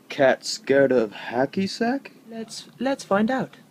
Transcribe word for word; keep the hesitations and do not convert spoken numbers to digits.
cat scared of hacky sack? Let's let's find out.